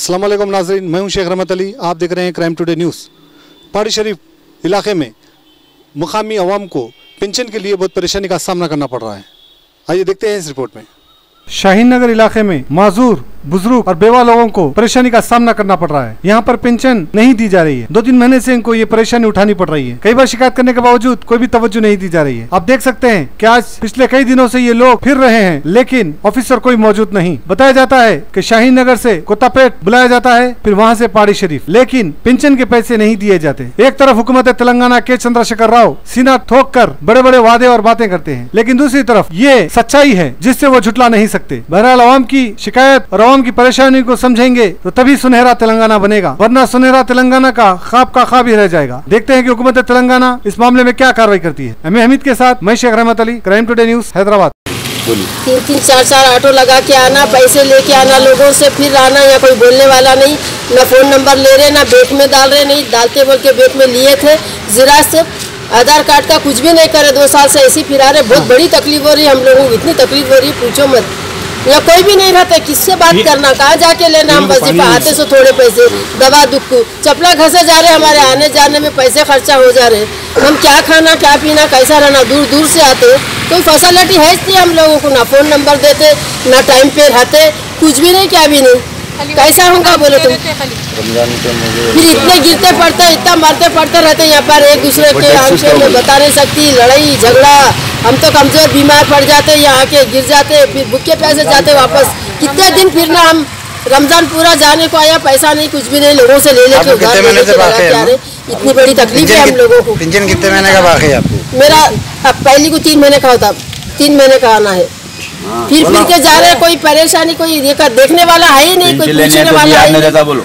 अस्सलाम वालेकुम नाज़रीन, मैं हूं शेख रहमत अली। आप देख रहे हैं क्राइम टुडे न्यूज़। पहाड़ी शरीफ इलाके में मुकामी अवाम को पेंशन के लिए बहुत परेशानी का सामना करना पड़ रहा है। आइए देखते हैं इस रिपोर्ट में। शाहीन नगर इलाके में माजूर, बुजुर्ग और बेवा लोगों को परेशानी का सामना करना पड़ रहा है। यहाँ पर पेंशन नहीं दी जा रही है। 2-3 महीने से इनको ये परेशानी उठानी पड़ रही है। कई बार शिकायत करने के बावजूद कोई भी तवज्जो नहीं दी जा रही है। आप देख सकते हैं कि आज पिछले कई दिनों से ये लोग फिर रहे हैं, लेकिन ऑफिसर कोई मौजूद नहीं। बताया जाता है कि शाहीन नगर से कोतापेट बुलाया जाता है, फिर वहाँ से पहाड़ी शरीफ, लेकिन पेंशन के पैसे नहीं दिए जाते। एक तरफ हुकूमत तेलंगाना के चंद्रशेखर राव सीना ठोक कर बड़े बड़े वादे और बातें करते हैं, लेकिन दूसरी तरफ ये सच्चाई है जिससे वो झुटला नहीं सकते। बहरहाल आवाम की शिकायत और आवाम की परेशानी को समझेंगे तो तभी सुनहरा तेलंगाना बनेगा, वरना सुनहरा तेलंगाना का ख्वाब ही रह जाएगा। देखते हैं कि हुकूमत तेलंगाना इस मामले में क्या कार्रवाई करती है। एम हमीद के साथ मैं Shaikh Rahmat Ali, crime today news, Hyderabad. 3-4 auto लगा के आना, पैसे लेके आना लोगों से, फिर आना। यहाँ कोई बोलने वाला नहीं, ना फोन नंबर ले रहे, ना बैंक में डाल रहे, नहीं डालते बोल के बैंक में लिए थे। जीरा से आधार कार्ड का कुछ भी नहीं करे, 2 साल से ऐसी फिरा रहे। बहुत बड़ी तकलीफ हो रही है हम लोगों को, इतनी तकलीफ हो रही है पूछो मत। यहाँ कोई भी नहीं रहता, किससे बात करना, कहाँ जाके लेना। हम वजीफा आते से थोड़े पैसे, दवा दुख चपला घसे जा रहे, हमारे आने जाने में पैसे खर्चा हो जा रहे। हम क्या खाना, क्या पीना, कैसा रहना, दूर दूर से आते। कोई फैसिलिटी है नहीं हम लोगों को, ना फोन नंबर देते, ना टाइम पे रहते, कुछ भी नहीं, क्या भी नहीं। कैसा होगा बोलो तुम। फिर इतने गिरते पड़ते, इतना मारते पड़ते रहते यहाँ पर एक दूसरे के आंखें में बता नहीं सकती, लड़ाई झगड़ा। हम तो कमजोर बीमार पड़ जाते, यहाँ आके गिर जाते, फिर भूखे पैसे जाते वापस। कितने दिन फिरना, हम रमजान पूरा जाने को आया, पैसा नहीं, कुछ भी नहीं, लोगों से ले लेके उधार ले लेके लगा के आ रहे। इतनी बड़ी तकलीफ है हम लोगों को। पेंशन कितने महीने का बाकी है आपको? मेरा अब पहली को 3 महीने का होता, 3 महीने का आना है। फिर के जा रहे, कोई परेशानी, कोई देखने वाला है ही नहीं, कोई पूछने वाला है नहीं। बोलो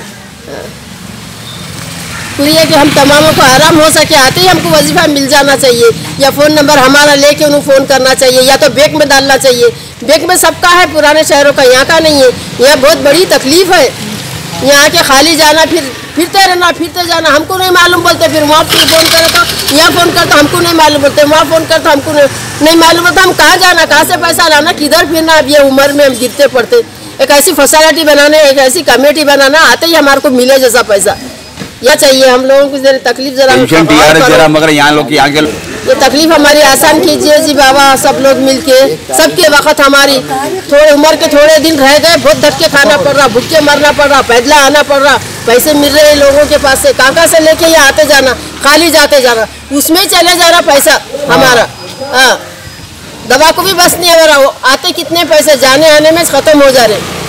पूरी है कि हम तमामों को आराम हो सके, आते ही हमको वजीफा मिल जाना चाहिए, या फोन नंबर हमारा लेके उन्हें फ़ोन करना चाहिए, या तो बैंक में डालना चाहिए। बैंक में सबका है, पुराने शहरों का, यहाँ का नहीं है। यहाँ बहुत बड़ी तकलीफ है। यहाँ के खाली जाना, फिर फिरते रहना, फिरते जाना, हमको नहीं मालूम बोलते। फिर वहाँ फोन करे तो यहाँ फ़ोन करता, हमको नहीं मालूम बोलते। वहाँ फ़ोन करता, हमको नहीं मालूम बोलता। हम कहाँ जाना, कहाँ से पैसा लाना, किधर फिरना। अब ये उम्र में हम गिरते पड़ते। एक ऐसी फैसिलिटी बनाने, एक ऐसी कमेटी बनाना, आते ही हमारे को मिले जैसा पैसा यह चाहिए। हम लोगों को जरा तकलीफ जरा मगर यहाँ लोग ये तकलीफ हमारी आसान कीजिए जी बाबा, सब लोग मिलके। सबके वक्त हमारी थोड़े उम्र के थोड़े दिन रह गए, बहुत धक्के खाना पड़ रहा, भूखे मरना पड़ रहा, पैदला आना पड़ रहा। पैसे मिल रहे हैं लोगों के पास से, कहाँ से लेके ये आते जाना, खाली जाते जाना, उसमें चले जा रहा पैसा हमारा। हाँ, दवा को भी बस नहीं हो रहा, आते कितने पैसे जाने आने में खत्म हो जा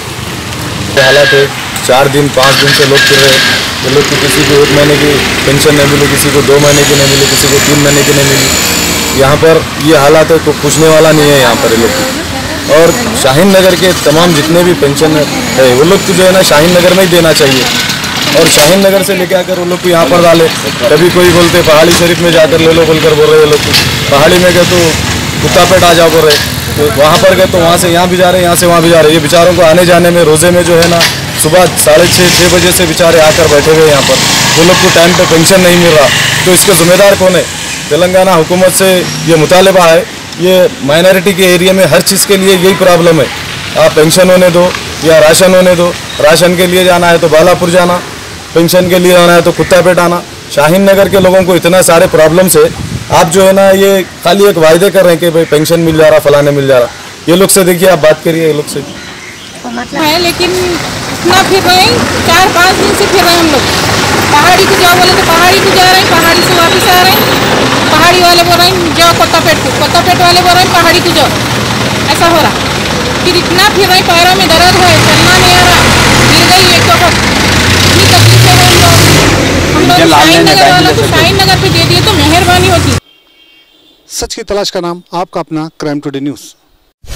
रहे। हालात है 4 दिन 5 दिन से लोग फिर रहे। ये लोग को किसी को 1 महीने की पेंशन नहीं मिली, किसी को 2 महीने की नहीं मिली, किसी को 3 महीने की नहीं मिली। यहाँ पर ये हालात है, कोई पूछने वाला नहीं है यहाँ पर ये लोग की। और शाहीन नगर के तमाम जितने भी पेंशन है वो लोग को जो है ना शाहीन नगर में ही देना चाहिए, और शाहीन नगर से लेके आकर वो लोग को यहाँ पर डाले। कभी कोई बोलते पहाड़ी शरीफ में जाकर ले लो बोलकर बोल रहे हैं लोग। पहाड़ी में गए तो कुत्तापेट आ जाओ बोल रहे, तो वहाँ पर गए तो वहाँ से यहाँ भी जा रहे हैं, यहाँ से वहाँ भी जा रहे हैं। ये बेचारों को आने जाने में रोज़े में जो है ना सुबह 6:30-6 बजे से बेचारे आकर बैठे हुए यहाँ पर। वो लोग को टाइम पे पेंशन नहीं मिल रहा, तो इसका जिम्मेदार कौन है? तेलंगाना हुकूमत से ये मुतालबा है। ये माइनॉरिटी के एरिया में हर चीज़ के लिए यही प्रॉब्लम है। आप पेंशन होने दो या राशन होने दो। राशन के लिए जाना है तो बालापुर जाना, पेंशन के लिए आना है तो कुत्तापेट आना। शाहीन नगर के लोगों को इतना सारे प्रॉब्लम्स है। आप जो है ना ये खाली एक वायदे कर रहे हैं कि भाई पेंशन मिल जा रहा, फलाने मिल जा रहा। ये लोग से देखिए, आप बात करिए ये लोग से है, लेकिन इतना फिर रहे हैं, 4-5 दिन से फिर रहे हम लोग। पहाड़ी को जाओ बोले तो पहाड़ी को जा रहे हैं, पहाड़ी से वापस आ रहे हैं। पहाड़ी वाले बोल रहे हैं जाओ कोतापेट को, कोतापेट वाले बोल रहे हैं पहाड़ी को जाओ, ऐसा हो रहा। फिर इतना फिर रहे, पैरों में दर्द है, चलना नहीं आ रहा, गिर गई एक वक्त। इतनी तकलीफ है हम लोग शाहीन नगर वालों को शाहीन नगर पे दे दिए तो मेहरबानी होती। सच की तलाश का नाम, आपका अपना क्राइम टुडे न्यूज़।